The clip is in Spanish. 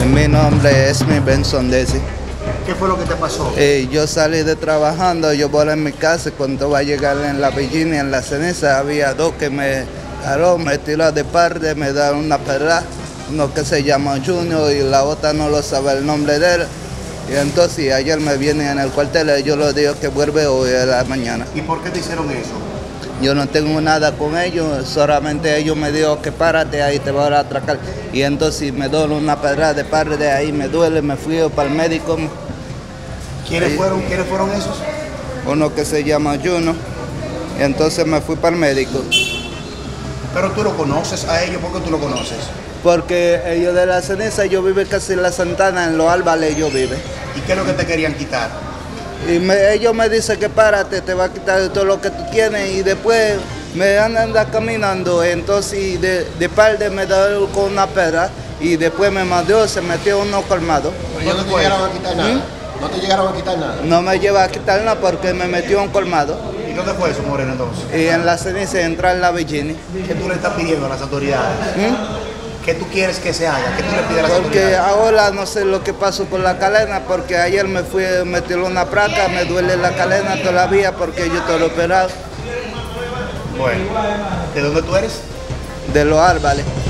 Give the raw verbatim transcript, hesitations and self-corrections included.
Mi nombre es mi Benson Desi. ¿Qué fue lo que te pasó? Eh, yo salí de trabajando, yo voy a mi casa, cuando va a llegar en la Virginia, en la ceniza, había dos que me jaló, me tiró de parte, me dieron una perra, uno que se llama Junior y la otra no lo sabe el nombre de él. Y entonces ayer me vienen en el cuartel y yo les digo que vuelve hoy a la mañana. ¿Y por qué te hicieron eso? Yo no tengo nada con ellos, solamente ellos me dijeron que párate ahí, te voy a atracar. Y entonces me duele una pedrada de parte de ahí, me duele, me fui para el médico. ¿Quiénes ahí, fueron, ¿quiénes fueron esos? Uno que se llama Juno, y entonces me fui para el médico. Pero tú lo conoces a ellos, ¿por qué tú lo conoces? Porque ellos de la ceniza, yo vivo casi en la Santana, en los Álvarez yo vivo. ¿Y qué es lo que te querían quitar? Y me, ellos me dicen que párate, te va a quitar todo lo que tú tienes y después me andan caminando, entonces de, de parte me da con una pedra y después me mandó, se metió uno colmado. Pero no te llegaron a quitar nada. ¿Mm? No te llegaron a quitar nada. No me lleva a quitar nada porque me metió un colmado. ¿Y dónde fue eso, Moreno, entonces? Y en la ceniza, entrar en la Virginia. ¿Qué tú le estás pidiendo a las autoridades? ¿Mm? ¿Qué tú quieres que se haga? ¿Qué tú le pides a las Porque autoridades? ahora no sé lo que pasó con la cadena, porque ayer me fui a meter una placa, me duele la cadena todavía porque yo estoy operado. Bueno, ¿de dónde tú eres? De los Álvarez.